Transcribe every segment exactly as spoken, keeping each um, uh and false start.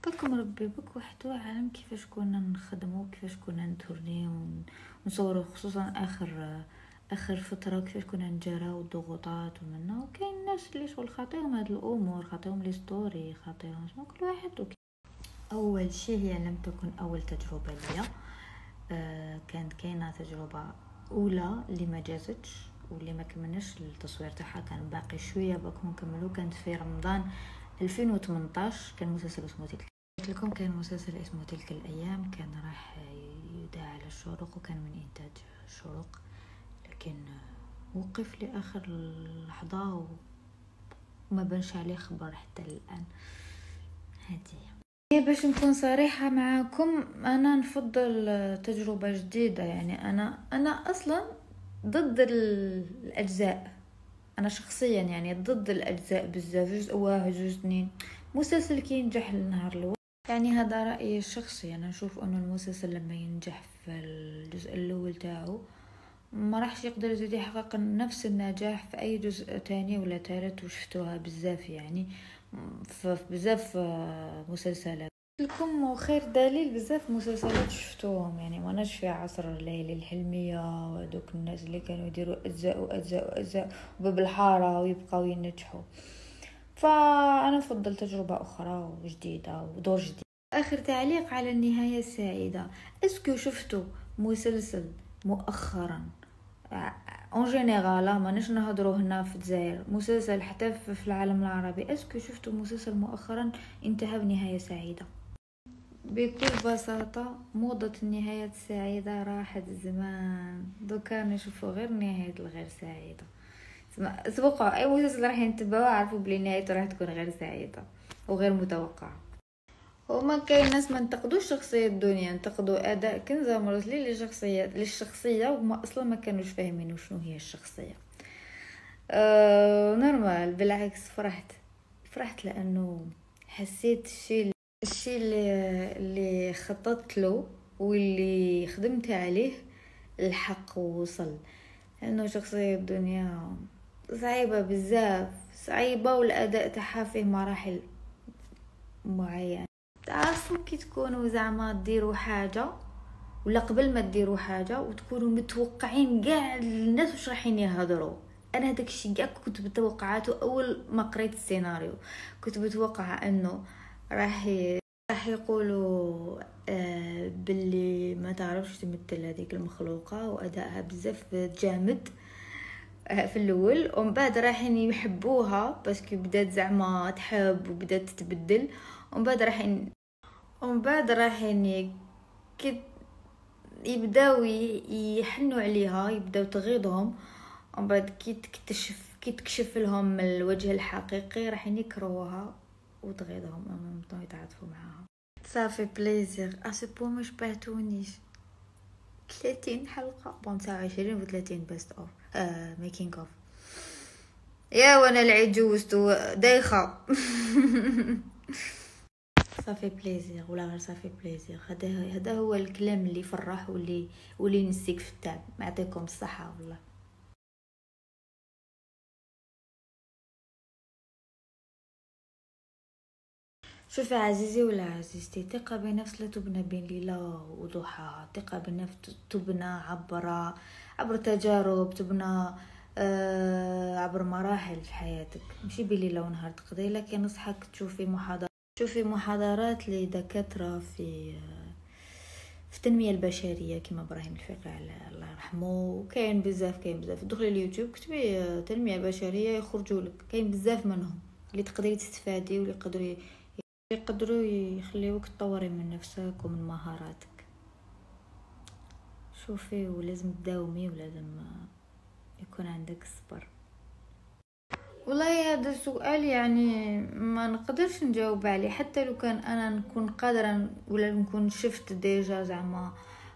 بك مربي بك وحدو عالم كيفاش كنا نخدمو، كيفاش كنا نتورنيو ونصورو، خصوصا اخر اخر فتره كيفاش كنا نجراو الضغوطات ومنا. وكاين الناس اللي شغل خاطيهم هاد الامور، خاطيهم لي ستوري، خاطيهم شنو كل واحد وكي. اول شيء هي لم تكن اول تجربه ليا، آه كانت كاينه تجربه اولى اللي ما جازتش واللي ما كملناش التصوير تاعها، كان باقي شويه باك نكملو. كانت في رمضان ألفين وثمنطاش، كان مسلسل اسمه تلك قلت لكم كان مسلسل اسمه تلك الايام، كان راح يذاع على الشروق وكان من انتاج الشروق، لكن وقف لاخر لحظه وما بنش عليه خبر حتى الان. هذه باش نكون صريحه معاكم، انا نفضل تجربه جديده. يعني انا انا اصلا ضد الاجزاء، انا شخصيا يعني ضد الاجزاء بزاف. جزء واحد جزء اثنين، مسلسل كي ينجح النهار الاول، يعني هذا رايي الشخصي. انا نشوف انه المسلسل لما ينجح في الجزء الاول تاعو ما راحش يقدر يزيد يحقق نفس النجاح في اي جزء تاني ولا ثالث. وشفتوها بزاف يعني في بزاف مسلسلات لكم، وخير دليل بزاف مسلسلات شفتوهم. يعني ما ناش في عصر ليلى الحلميه ودوك الناس اللي كانوا يديروا اجزاء واجزاء واجزاء وباب الحاره ويبقاو ينجحوا. فانا افضل تجربه اخرى وجديده ودور جديد. اخر تعليق على النهايه السعيده، اسكو شفتوا مسلسل مؤخرا اون جينيرال، ما نش نهضروا هنا في الجزائر، مسلسل حتى في العالم العربي، اسكو شفتوا مسلسل مؤخرا انتهى بنهايه سعيده؟ بكل بساطه موضه النهايات السعيده راحت زمان، دوكا نشوفوا غير النهايات الغير سعيده. سبقوا اي مسلسل راح ينتبهوا عارفوا بلي نهايته راح تكون غير سعيده وغير متوقعه. وما كاين ناس ما انتقدوش شخصيه الدنيا، انتقدوا اداء كنزة مرسلي للشخصيه للشخصيه وما اصلا ما كانوش فاهمين شنو هي الشخصيه. أه نورمال، بالعكس فرحت فرحت لانه حسيت الشيء الشيء اللي اللي خططت له واللي خدمت عليه الحق ووصل. لانه شخصيه الدنيا صعيبه بزاف، صعيبه والاداء تاعها فيه مراحل معينه. تعرفوا كي تكونوا زعما ديروا حاجه ولا قبل ما ديروا حاجه وتكونوا متوقعين كاع الناس واش رايحين يهضروا. انا هذاك الشيء كاع كنت متوقعاته اول ما قريت السيناريو. كنت متوقعه انه راح راح يقولوا آه باللي ما تعرفش تمثل هذيك المخلوقه وادائها بزاف جامد في الاول، ومن بعد رايحين يحبوها باسكو بدات زعما تحب وبدات تتبدل، ومن بعد رايحين ومن بعد رايحين كي يبداو يحنوا عليها، يبداو تغيظهم، ومن بعد كي تكتشف كي تكشف لهم الوجه الحقيقي راح يكرهوها وتغيظهم ومن يتعاطفوا معاها. صافي بليزير اسبو مش بعتونيش ثلاثين حلقه بون تسعة وعشرين و ثلاثين بيست اوف آه ميكينغ اوف. يا وانا العيد جوزتو دايخه. صافي بليزير ولا غير صافي بليزير. هذا هذا هو الكلام اللي يفرح واللي واللي ينسيك في التعب. يعطيكم الصحه والله. شوفي عزيزي ولا عزيزتي، ثقة بنفس لا تبنى بين ليلة وضحى. ثقة بنفس تبنى عبر عبر تجارب، تبنى آه عبر مراحل في حياتك، ماشي بليلة ونهار تقضي. لكن نصحك تشوفي محاضرات تشوفي محاضرات لدكاترة في في التنمية البشرية كما ابراهيم الفقي على الله يرحمه. وكاين بزاف كاين بزاف دخلي اليوتيوب كتبي تنمية بشرية يخرجوا لك، كاين بزاف منهم اللي تقدري تستفادي واللي يقدروا يقدروا يخليوك تطوري من نفسك ومن مهاراتك. شوفي ولازم تداومي ولازم يكون عندك الصبر. والله هذا السؤال يعني ما نقدرش نجاوب عليه، حتى لو كان انا نكون قادره ولا نكون شفت ديجا زعما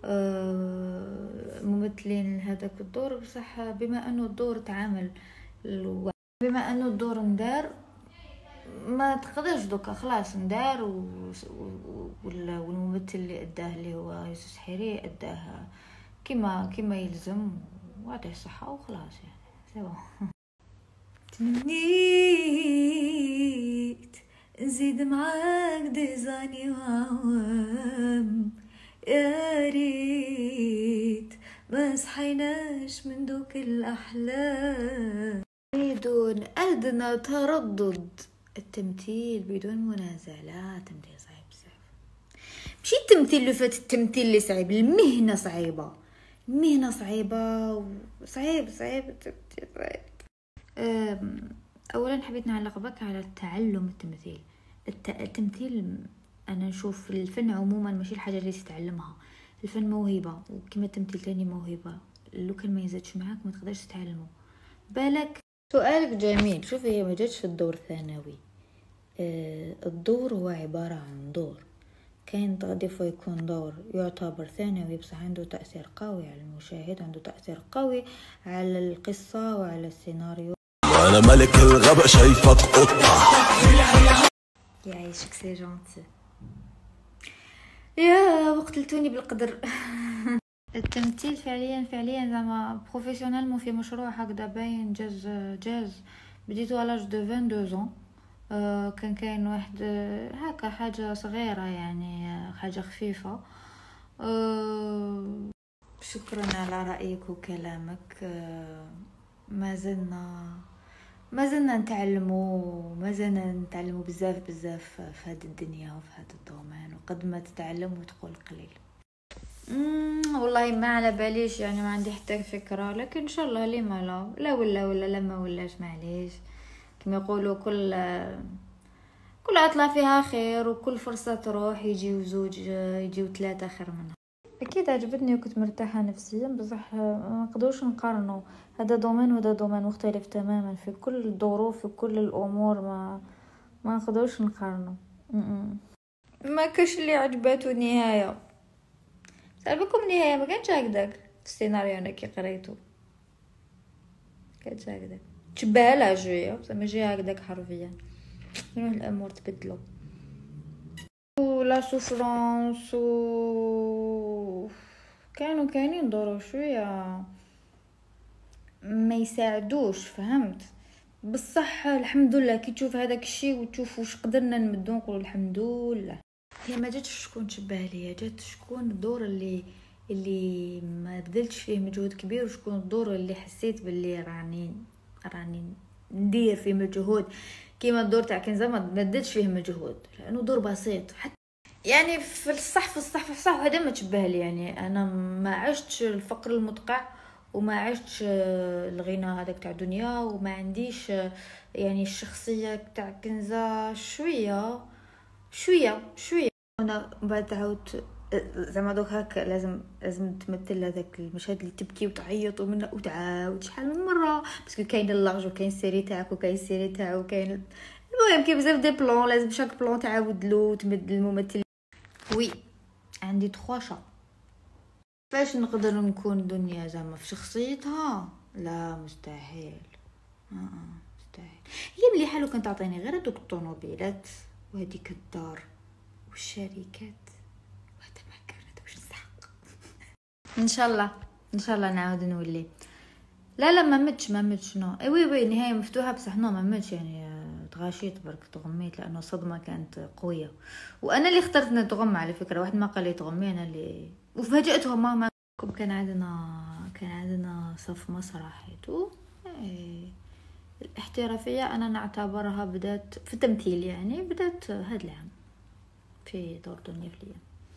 ممثلين لهذاك الدور. بصح بما انه الدور تعامل بما انه الدور ندار ما تقدرش دوكا خلاص ندار و... والممثل اللي اداه اللي هو يوسف سحيري اداه كما كما يلزم وعطيه الصحه وخلاص. يعني سوا تمنيت نزيد معاك ديزاني وعوام، يا ريت ما صحيناش من دوك الأحلام. بدون أدنى تردد التمثيل بدون منازع. لا تمثيل صعيب بزاف، ماشي التمثيل اللي فات، التمثيل اللي صعيب، المهنة صعيبة، المهنة صعيبة وصعيب صعيب التمثيل صعيب. اولا حبيت نعلق بك على التعلم التمثيل. التمثيل انا نشوف الفن عموما ماشي الحاجه اللي تتعلمها، الفن موهبه، وكما التمثيل تاني موهبه، لو كان ما يزادش معاك ما تقدرش تتعلمه. بالك سؤالك جميل. شوف هي ما جاتش في الدور الثانوي. أه الدور هو عباره عن دور، كاين ضيف يكون دور يعتبر ثانوي بصح عنده تاثير قوي على المشاهد، عنده تاثير قوي على القصه وعلى السيناريو. انا ملك الغابة شايفك قطة. يعيشك سي جونتي. يا وقتلتوني بالقدر. التمثيل فعليا فعليا زعما بروفيسيونيل في مشروع هكذا باين جاز جاز بديتو على لاج دو اثنين وعشرين. أه كان كاين واحد هكا حاجه صغيره يعني حاجه خفيفه. أه شكرا على رايك وكلامك. أه ما زلنا ما زلنا نتعلموا ما زلنا نتعلموا بزاف بزاف في هذه الدنيا وفي هذا الدومين، وقد ما تتعلم وتقول قليل. امم والله ما على باليش يعني، ما عندي حتى فكره، لكن ان شاء الله لي ما لا لا ولا ولا لما ولاش معليش. كما يقولوا كل كل عطله فيها خير، وكل فرصه تروح يجيو زوج يجيو ثلاثه خير منها. اكيد عجبتني وكنت مرتاحه نفسيا، بصح ما نقدروش نقارنوا هذا دومين وهذا دومين مختلف تماما في كل الظروف في كل الامور. ما ما نقدروش نقارنوا. ما كاش اللي عجبته النهايه. سالبكم النهايه ما كانش هكذاك في السيناريو انا كي قريته، كانت هكذاك تشبه لها شويه بصح ماشي هكذاك حرفيا. شنو الامور تبدلوا ولا سوفرانس و كانوا كاينين دورو شويه ما يساعدوش، فهمت؟ بصح الحمد لله كي تشوف هذاك الشيء وتشوف واش قدرنا نمدو نقول الحمد لله. هي ما جاتش شكون تشبه ليا، جات شكون الدور اللي اللي ما بذلتش فيه مجهود كبير، وشكون الدور اللي حسيت باللي راني راني ندير فيه مجهود. كيما الدور تاع كنزه ما بدلتش فيه مجهود لانه دور بسيط، حتى يعني في الصح في الصح في الصح هذا ما تشبه لي. يعني انا ما عشتش الفقر المدقع وما عشتش الغنى هذاك تاع دنيا، وما عنديش يعني الشخصيه تاع كنزه شويه شويه شويه. انا بعد تعاود زعما دوك هكا لازم لازم تمثل هذاك المشهد اللي تبكي وتعيط ومنه وتعاود شحال من مره، باسكو كاين اللارج وكاين السيري تاعك وكاين السيري تاعو وكاين المهم كاين بزاف دي بلون، لازم شاك بلون تعاود له تمد الممثل. وي عندي ثلاثة شا. فاش نقدر نكون دنيا زعما في شخصيتها؟ لا مستحيل. اه مستحيل. هي مليحه لو كنت تعطيني غير دوك الطوموبيلات وهذيك الدار والشركات وهذا ما كانت واش نسحق. ان شاء الله ان شاء الله نعاود نولي. لا لا ما متش ما متش نو اي وي وي نهايه مفتوحه بصح نو ما متش يعني تغاشيت برك تغميت لانه صدمه كانت قويه، وانا اللي اخترت نتغم على فكره. واحد ما قال لي تغمي انا اللي وفاجاتهم. ماما كان عندنا كان عندنا صف مسرحي و ايه الاحترافيه انا نعتبرها بدات في التمثيل، يعني بدات هذا العام في دور دنيا فليا.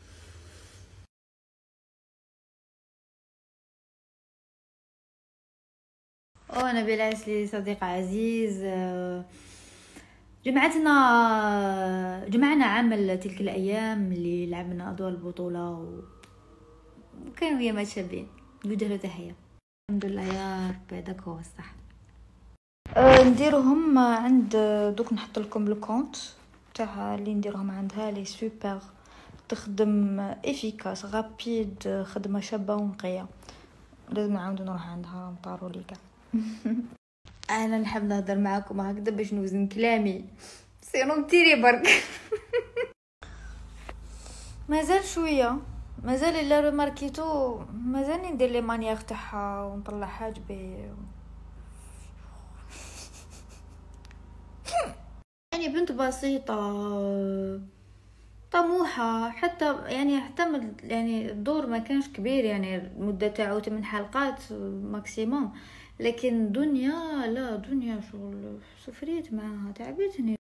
او نبيل عسلي صديق عزيز، جمعتنا جمعنا عمل تلك الايام اللي لعبنا ادوار البطوله وكانوا ويا ما شابين. نوجه له تحيه. الحمد لله يا ربي هذاك هو الصح. أه نديرهم عند دوك نحط لكم الكونت تاع اللي نديرهم عندها لي سوبر، تخدم افيكاس رابيد، خدمه شابه ونقيه. لازم نعاود نروح عندها نطارو لي كاع. انا نحب نهضر معاكم هكذا باش نوزن كلامي سينو نتيري برك. مازال شويه مازال الا رماركيتو مازال ندير لي مانيير تاعها ونطلع حاجبي. يعني بنت بسيطة طموحة، حتى يعني احتمل يعني الدور ما كانش كبير، يعني المدة تاعو ثمان حلقات ماكسيموم، لكن دنيا لا، دنيا شغل سفريت معاها تعبتني.